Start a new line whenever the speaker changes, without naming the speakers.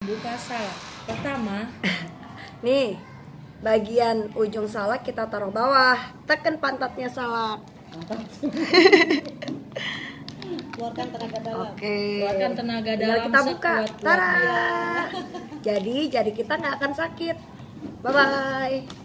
Buka salak. Pertama,
nih bagian ujung salak kita taruh bawah, tekan pantatnya salak.
Keluarkan tenaga dalam.
Oke.
keluarkan tenaga
Tinggal
dalam
kita buka.
sekuat-kuatnya.
Tara. Jadi kita nggak akan sakit. Bye bye.